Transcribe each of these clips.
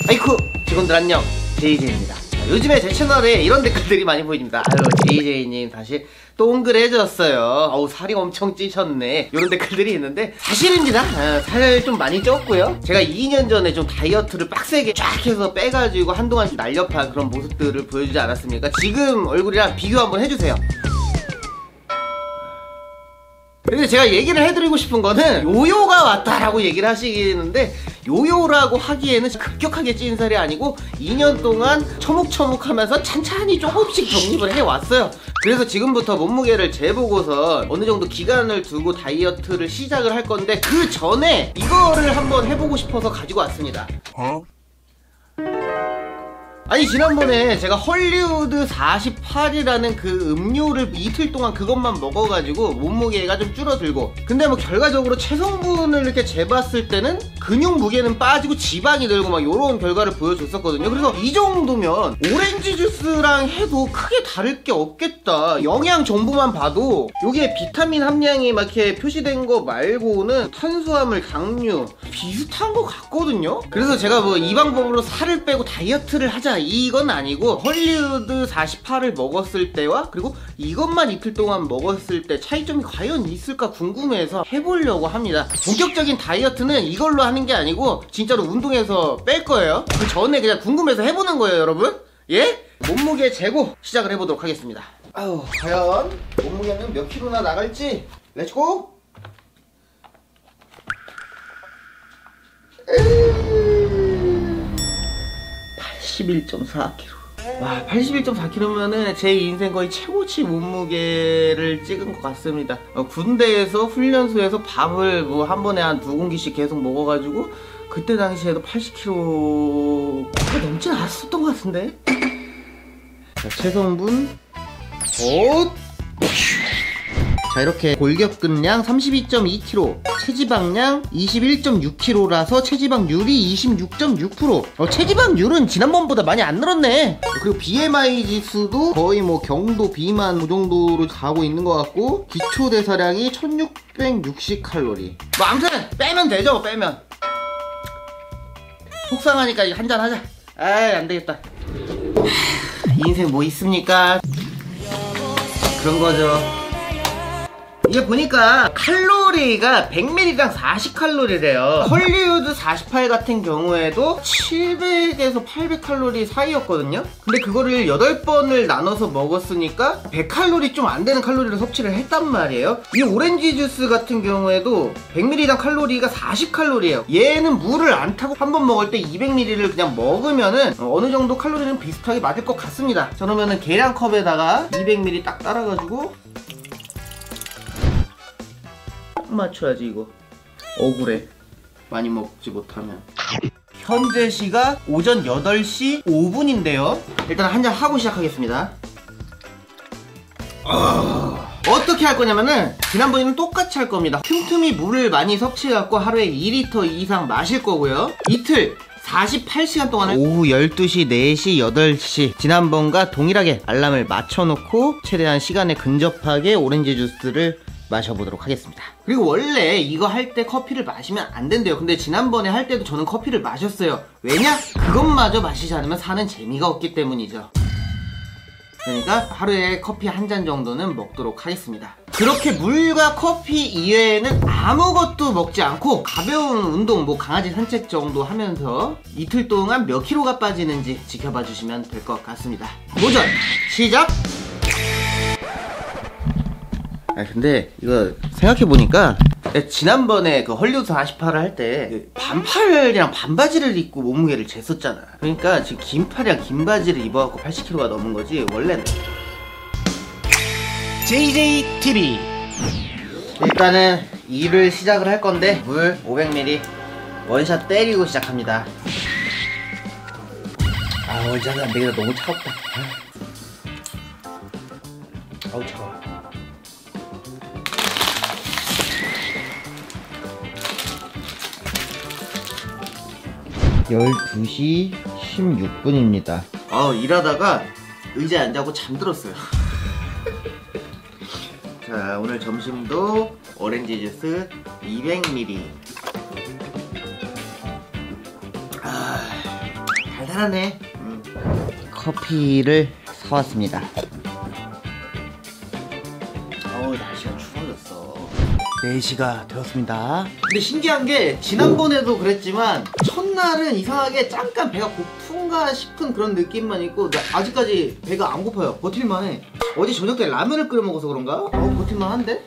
아이쿠 직원들 안녕, JJ입니다. 요즘에 제 채널에 이런 댓글들이 많이 보입니다. 아유 JJ님 다시 동그래졌어요. 어우 살이 엄청 찌셨네, 이런 댓글들이 있는데 사실입니다. 살 좀 많이 쪘고요. 제가 2년 전에 좀 다이어트를 빡세게 쫙 해서 빼가지고 한동안 좀 날렵한 그런 모습들을 보여주지 않았습니까? 지금 얼굴이랑 비교 한번 해주세요. 근데 제가 얘기를 해드리고 싶은 거는 요요가 왔다라고 얘기를 하시는데, 요요라고 하기에는 급격하게 찐 살이 아니고 2년 동안 처묵처묵하면서 찬찬히 조금씩 정립을 해왔어요. 그래서 지금부터 몸무게를 재보고서 어느 정도 기간을 두고 다이어트를 시작을 할 건데, 그 전에 이거를 한번 해보고 싶어서 가지고 왔습니다. 아니 지난번에 제가 헐리우드 48이라는 그 음료를 이틀 동안 그것만 먹어가지고 몸무게가 좀 줄어들고, 근데 뭐 결과적으로 체성분을 이렇게 재봤을 때는 근육 무게는 빠지고 지방이 늘고 막 요런 결과를 보여줬었거든요. 그래서 이 정도면 오렌지 주스랑 해도 크게 다를 게 없겠다. 영양 정보만 봐도 여기에 비타민 함량이 막 이렇게 표시된 거 말고는 탄수화물, 당류 비슷한 거 같거든요. 그래서 제가 뭐 이 방법으로 살을 빼고 다이어트를 하자 이건 아니고, 헐리우드 48을 먹었을 때와 그리고 이것만 이틀 동안 먹었을 때 차이점이 과연 있을까 궁금해서 해보려고 합니다. 본격적인 다이어트는 이걸로 하는 게 아니고 진짜로 운동해서 뺄 거예요. 그 전에 그냥 궁금해서 해보는 거예요 여러분. 예? 몸무게 재고 시작을 해보도록 하겠습니다. 아유, 과연 몸무게는 몇 킬로나 나갈지. 렛츠고! 81.4kg. 와, 81.4kg면은 제 인생 거의 최고치 몸무게를 찍은 것 같습니다. 군대에서 훈련소에서 밥을 뭐 한 번에 한 2공기씩 계속 먹어가지고 그때 당시에도 80kg가 넘진 않았었던 것 같은데. 자, 체성분 자, 이렇게 골격근량 32.2kg, 체지방량 21.6kg라서 체지방률이 26.6%. 체지방률은 지난번보다 많이 안 늘었네. 그리고 BMI 지수도 거의 뭐 경도 비만 그 정도로 가고 있는 것 같고, 기초대사량이 1660칼로리. 뭐 아무튼 빼면 되죠. 빼면 속상하니까 한잔 하자. 아이 안되겠다. 인생 뭐 있습니까? 그런 거죠. 이게 보니까 칼로리가 100ml당 40칼로리래요. 헐리우드 48 같은 경우에도 700에서 800칼로리 사이였거든요. 근데 그거를 8번을 나눠서 먹었으니까 100칼로리 좀 안 되는 칼로리를 섭취를 했단 말이에요. 이 오렌지 주스 같은 경우에도 100ml당 칼로리가 40칼로리예요. 얘는 물을 안 타고 한 번 먹을 때 200ml를 그냥 먹으면은 어느 정도 칼로리는 비슷하게 맞을 것 같습니다. 자, 그러면은 계량컵에다가 200ml 딱 따라가지고 맞춰야지. 이거 억울해, 많이 먹지 못하면. 현재 시각 오전 8시 5분인데요 일단 한잔 하고 시작하겠습니다. 어떻게 할 거냐면은 지난번에는 똑같이 할 겁니다. 틈틈이 물을 많이 섭취해갖고 하루에 2리터 이상 마실 거고요. 이틀 48시간 동안은 오후 12시, 4시, 8시 지난번과 동일하게 알람을 맞춰놓고 최대한 시간에 근접하게 오렌지 주스를 마셔보도록 하겠습니다. 그리고 원래 이거 할 때 커피를 마시면 안 된대요. 근데 지난번에 할 때도 저는 커피를 마셨어요. 왜냐? 그것마저 마시지 않으면 사는 재미가 없기 때문이죠. 그러니까 하루에 커피 한 잔 정도는 먹도록 하겠습니다. 그렇게 물과 커피 이외에는 아무것도 먹지 않고 가벼운 운동, 뭐 강아지 산책 정도 하면서 이틀 동안 몇 킬로가 빠지는지 지켜봐 주시면 될 것 같습니다. 도전 시작! 근데 이거 생각해보니까 지난번에 그 헐리우드 48을 할 때 반팔이랑 반바지를 입고 몸무게를 쟀었잖아. 그러니까 지금 긴팔이랑 긴바지를 입어갖고 80kg가 넘은 거지 원래는. JJTV 일단은 일을 시작을 할 건데 물 500ml 원샷 때리고 시작합니다. 아 원샷은 안 되겠다. 너무 차갑다. 아우 차가워. 12시 16분입니다. 일하다가 의자에 앉아고 잠들었어요. 자, 오늘 점심도 오렌지 주스 200ml. 달달하네. 커피를 사왔습니다. 어우, 날씨가 추워졌어. 4시가 되었습니다. 근데 신기한 게 지난번에도 그랬지만 첫날은 이상하게 잠깐 배가 고픈가 싶은 그런 느낌만 있고 아직까지 배가 안 고파요. 버틸만해. 어제 저녁 때 라면을 끓여 먹어서 그런가? 버틸만한데?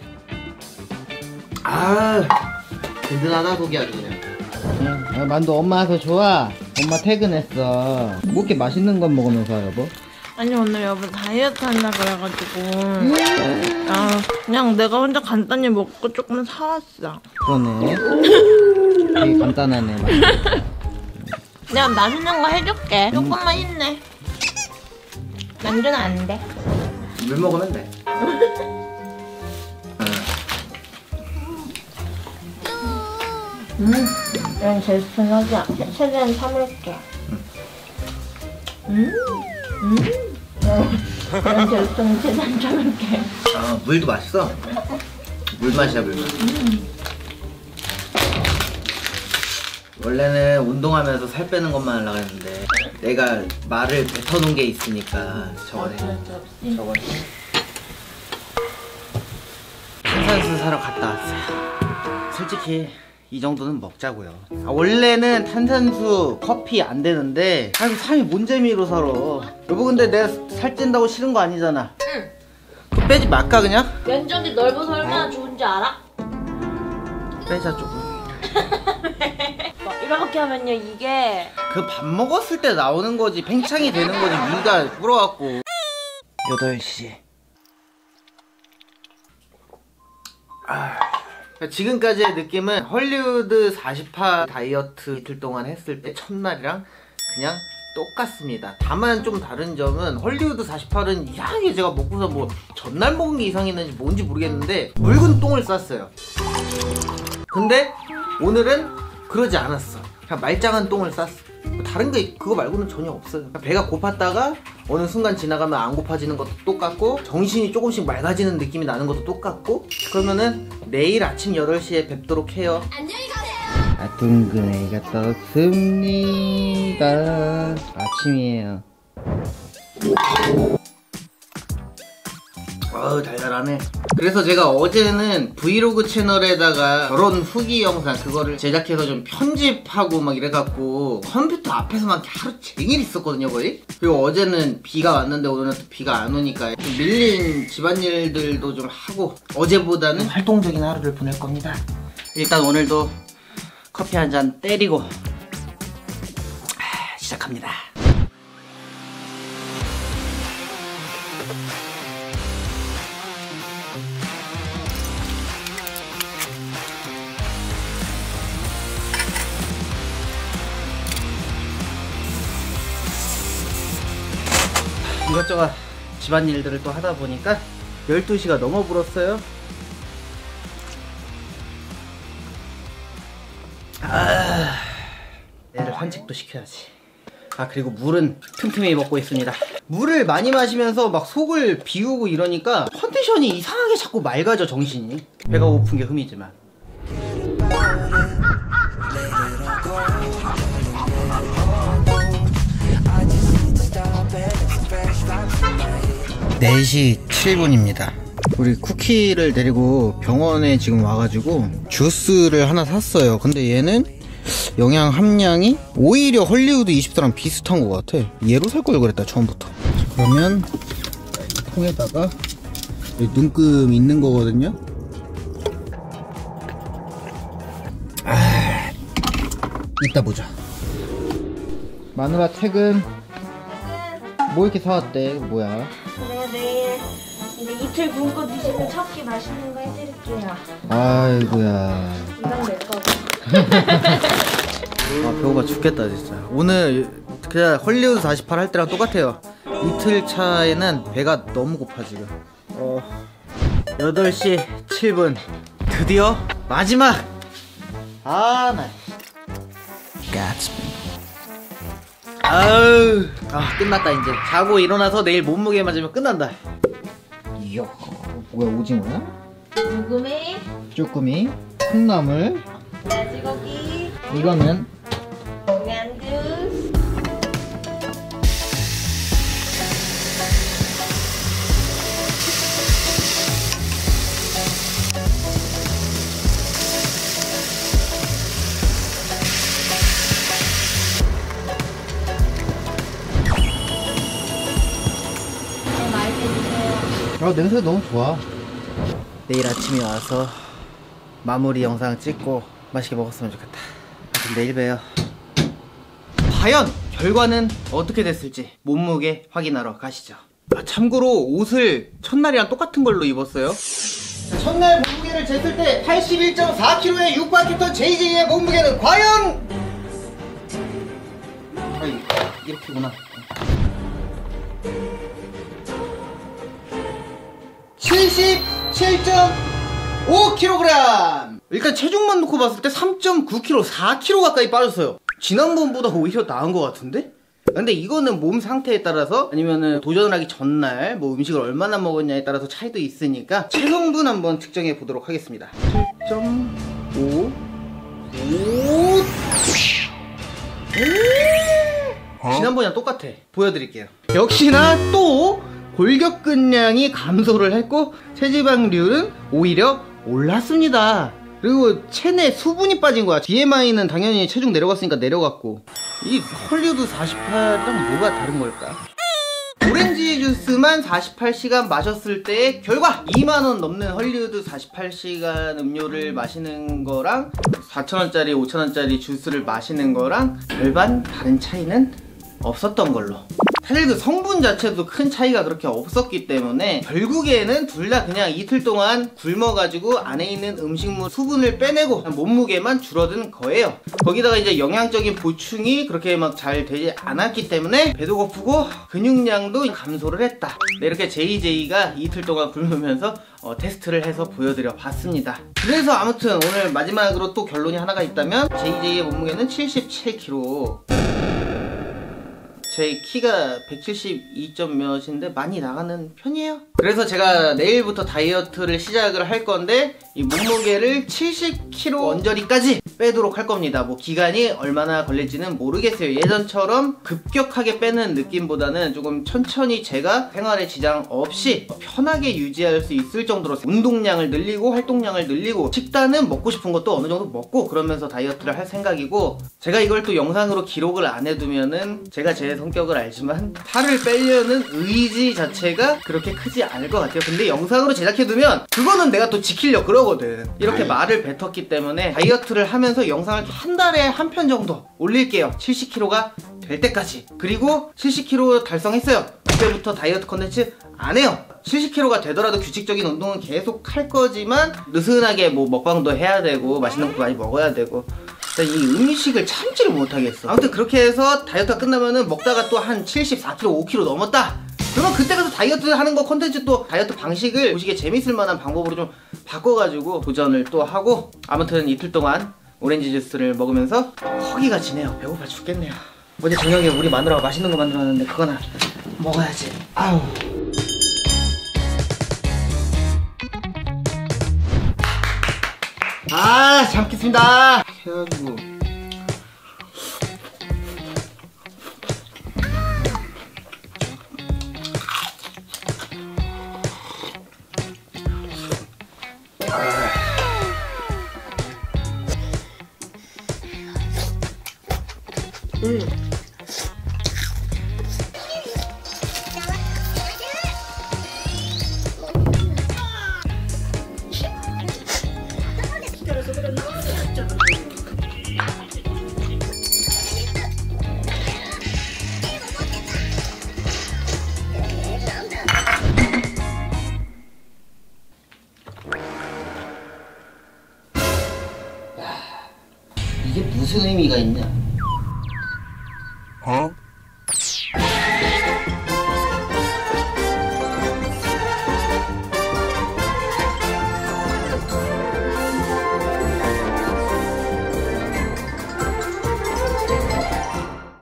아, 든든하다 속이 아주 그냥. 만두 엄마 와서 좋아. 엄마 퇴근했어. 뭐 이렇게 맛있는 건 먹으면서 여보? 아니 오늘 여보 다이어트 한다 그래가지고 그냥 내가 혼자 간단히 먹고 조금 사왔어. 그러네. 되게 간단하네. 내가 맛있는 거 해줄게. 조금만 힘내. 만두는 안 돼. 물 먹으면 돼. 이런 제스처는 하지 않게 최대한 참을게. 이런 제스처는 최대한 참을게. 물도 맛있어. 물맛이야, 물맛. 원래는 운동하면서 살 빼는 것만 하려고 했는데 내가 말을 뱉어놓은 게 있으니까 저번에 탄산수 사러 갔다 왔어요. 솔직히 이 정도는 먹자고요. 원래는 탄산수 커피 안 되는데 아이고 사람이 뭔 재미로 살아. 여보 근데 내가 살찐다고 싫은 거 아니잖아. 응. 그거 빼지 말까 그냥? 면적이 넓어서 얼마나 좋은지 알아? 빼자 조금. 이렇게 하면요 이게 그 밥 먹었을 때 나오는 거지. 팽창이 되는 거지. 위가 불어갖고. 8시. 지금까지의 느낌은 헐리우드 48 다이어트 이틀 동안 했을 때 첫날이랑 그냥 똑같습니다. 다만 좀 다른 점은 헐리우드 48은 이상하게 제가 먹고서 뭐 전날 먹은 게 이상했는지 뭔지 모르겠는데 묽은 똥을 쌌어요. 근데 오늘은 그러지 않았어. 그냥 말짱한 똥을 쌌어. 다른 게 그거 말고는 전혀 없어요. 배가 고팠다가 어느 순간 지나가면 안 고파지는 것도 똑같고 정신이 조금씩 맑아지는 느낌이 나는 것도 똑같고 그러면은 내일 아침 8시에 뵙도록 해요. 안녕히 가세요. 둥근애가 떴습니다. 아침이에요. 달달하네. 그래서 제가 어제는 브이로그 채널에다가 결혼 후기 영상 그거를 제작해서 좀 편집하고 막 이래갖고 컴퓨터 앞에서만 하루 종일 있었거든요 거의. 그리고 어제는 비가 왔는데 오늘은 또 비가 안 오니까 좀 밀린 집안일들도 좀 하고 어제보다는 활동적인 하루를 보낼 겁니다. 일단 오늘도 커피 한 잔 때리고 시작합니다. 이것저것 집안일들을 또 하다 보니까 12시가 넘어버렸어요. 애를 산책도 시켜야지. 그리고 물은 틈틈이 먹고 있습니다. 물을 많이 마시면서 막 속을 비우고 이러니까 컨디션이 이상하게 자꾸 맑아져 정신이. 배가 고픈 게 흠이지만. 4시 7분입니다. 우리 쿠키를 데리고 병원에 지금 와가지고 주스를 하나 샀어요. 근데 얘는 영양 함량이 오히려 헐리우드 24랑 비슷한 것 같아. 얘로 살 걸 그랬다 처음부터. 그러면 통에다가 눈금 있는 거거든요. 이따 보자. 마누라 퇴근. 뭐 이렇게 사왔대? 뭐야? 내가 내일 이제 이틀 굶고 드시는 첫 끼 맛있는 거 해드릴게요. 아이고야. 이건 내 거고. 배고파 죽겠다 진짜. 오늘 그냥 헐리우드 48 할 때랑 똑같아요. 이틀 차에는 배가 너무 고파 지금. 8시 7분 드디어 마지막. 나 끝났다 이제. 자고 일어나서 내일 몸무게 맞으면 끝난다. 이야, 뭐야 오징어야? 묵음이, 쭈꾸미, 콩나물, 돼지고기, 이거는 만두. 냄새가 너무 좋아. 내일 아침에 와서 마무리 영상 찍고 맛있게 먹었으면 좋겠다. 아무튼 내일 봬요. 과연 결과는 어떻게 됐을지 몸무게 확인하러 가시죠. 참고로 옷을 첫날이랑 똑같은 걸로 입었어요. 첫날 몸무게를 쟀을 때 81.4kg에 육박했던 JJ의 몸무게는 과연 이렇게구나. 77.5kg. 일단 체중만 놓고 봤을 때 3.9kg, 4kg 가까이 빠졌어요. 지난번보다 오히려 나은 것 같은데? 근데 이거는 몸 상태에 따라서 아니면은 도전을 하기 전날 뭐 음식을 얼마나 먹었냐에 따라서 차이도 있으니까 체성분 한번 측정해 보도록 하겠습니다. 7.5 지난번이랑 똑같아. 보여드릴게요. 역시나 또 골격근량이 감소를 했고 체지방률은 오히려 올랐습니다. 그리고 체내 수분이 빠진 거야. BMI는 당연히 체중 내려갔으니까 내려갔고. 이 헐리우드 48랑 뭐가 다른 걸까? 오렌지 주스만 48시간 마셨을 때의 결과! 2만원 넘는 헐리우드 48시간 음료를 마시는 거랑 4,000원짜리 5,000원짜리 주스를 마시는 거랑 별반 다른 차이는 없었던 걸로. 사실 그 성분 자체도 큰 차이가 그렇게 없었기 때문에 결국에는 둘 다 그냥 이틀 동안 굶어가지고 안에 있는 음식물 수분을 빼내고 몸무게만 줄어든 거예요. 거기다가 이제 영양적인 보충이 그렇게 막 잘 되지 않았기 때문에 배도 고프고 근육량도 감소를 했다. 네, 이렇게 JJ가 이틀 동안 굶으면서 테스트를 해서 보여드려 봤습니다. 그래서 아무튼 오늘 마지막으로 또 결론이 하나가 있다면 JJ의 몸무게는 77kg. 제 키가 172점 몇인데 많이 나가는 편이에요. 그래서 제가 내일부터 다이어트를 시작을 할 건데 이 몸무게를 70kg 언저리까지 빼도록 할 겁니다. 뭐 기간이 얼마나 걸릴지는 모르겠어요. 예전처럼 급격하게 빼는 느낌보다는 조금 천천히 제가 생활에 지장 없이 편하게 유지할 수 있을 정도로 운동량을 늘리고 활동량을 늘리고 식단은 먹고 싶은 것도 어느 정도 먹고 그러면서 다이어트를 할 생각이고, 제가 이걸 또 영상으로 기록을 안 해두면은 제가 제 성격을 알지만 살을 빼려는 의지 자체가 그렇게 크지 않을 것 같아요. 근데 영상으로 제작해두면 그거는 내가 또 지키려고 그러거든. 이렇게 말을 뱉었기 때문에 다이어트를 하면서 영상을 한 달에 한 편 정도 올릴게요. 70kg가 될 때까지. 그리고 70kg 달성했어요. 그때부터 다이어트 컨텐츠 안 해요. 70kg가 되더라도 규칙적인 운동은 계속 할 거지만 느슨하게 뭐 먹방도 해야 되고 맛있는 것도 많이 먹어야 되고 이 음식을 참지를 못하겠어. 아무튼 그렇게 해서 다이어트가 끝나면은 먹다가 또 한 74kg, 5kg 넘었다? 그러면 그때 가서 다이어트 하는 거 컨텐츠 또 다이어트 방식을 보시기에 재밌을 만한 방법으로 좀 바꿔가지고 도전을 또 하고, 아무튼 이틀 동안 오렌지 주스를 먹으면서 허기가 지네요. 배고파 죽겠네요. 어제 저녁에 우리 마누라가 맛있는 거 만들었는데 그거나 먹어야지. 아우. 잘 먹겠습니다. 해가지고 이게 무슨 의미가 있냐?